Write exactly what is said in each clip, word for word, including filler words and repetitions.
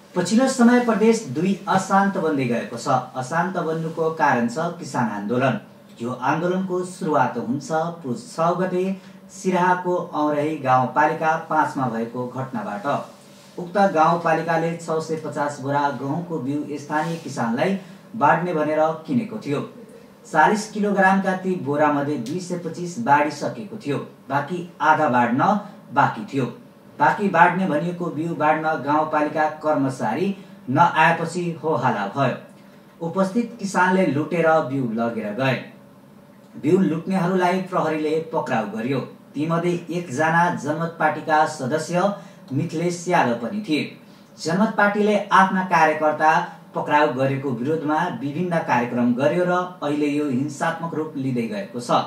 पछिल्लो समय प्रदेश दुई अशान्त बन्दै गएको छ। अशान्त बन्नुको कारण छ किसान आन्दोलन। यो आन्दोलनको सुरुवात हुन्छ पुस छ गते सिराहाको औरही गाउँपालिका पाँचमा भएको घटनाबाट। उक्त गाउँपालिकाले छ सय पचास बोरा गहुँको बिउ स्थानीय किसानलाई बाँड्ने भनेर किनेको थियो। चालीस किलोग्रामका ती बोरामध्ये दुई सय पच्चीस बाँडिसकेको थियो। बाँकी आधा बाँड्न बाँकी थियो। बाँकी बाँड्ने भनिएको बिउ बाँड्न गाउँपालिका कर्मचारी नआएपछि हो हल्ला भयो। उपस्थित किसानले लुटेर बिउ लगेर गए। बिउ लुट्नेहरूलाई प्रहरीले पक्राउ गर्यो। तीमध्ये एकजना जनमत पार्टीका सदस्य मिथिलेश यादव पनि थिए। जनमत पार्टीले आफ्ना कार्यकर्ता पक्राउ गरेको विरोधमा विभिन्न कार्यक्रम गर्यो र अहिले यो हिंसात्मक रूप लिँदै गएको छ।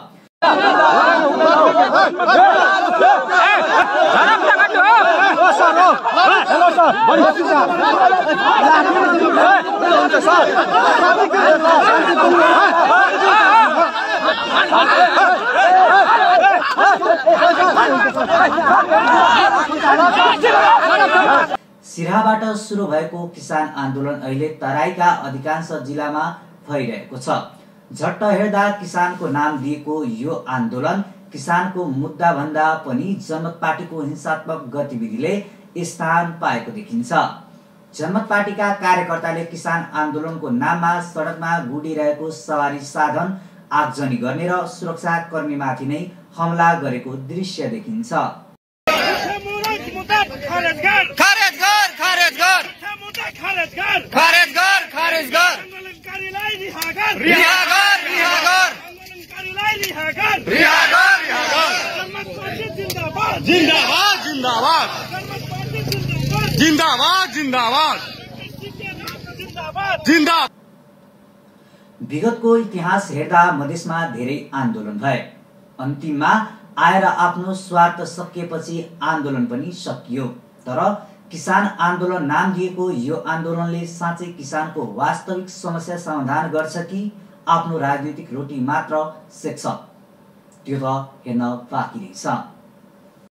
सिराहाबाट सुरु भएको किसान आन्दोलन अहिले तराईका अधिकांश जिल्लामा भइरहेको छ। झट्ट हेर्दा किसानको नाम दिएको यो आन्दोलन किसानको मुद्दा भन्दा पनि जनमत पार्टीको हिंसात्मक गतिविधिले स्थान पाएको देखिन्छ। जनमत पार्टीका कार्यकर्ताले किसान आन्दोलनको नाममा सडकमा गुडिरहेको सवारी साधन आगजनी गर्ने र सुरक्षा कर्मीमाथि नै हमला गरेको दृश्य देखिन्छ। जिंदाबाद जिंदाबाद जिंदाबाद जिंदाबाद जिंदाबाद। विगतको इतिहास हेर्दा मधेसमा धेरै आन्दोलन भए। अन्तिममा आएर आफ्नो स्वार्थ सकिएपछि आन्दोलन पनि सकियो। तर किसान आन्दोलन नाम दिएको यो आन्दोलनले साँच्चै किसानको वास्तविक समस्या समाधान गर्छ कि आफ्नो राजनीतिक रोटी मात्र सेक्छ, त्यो त हेर्न बाँकी रहेछ।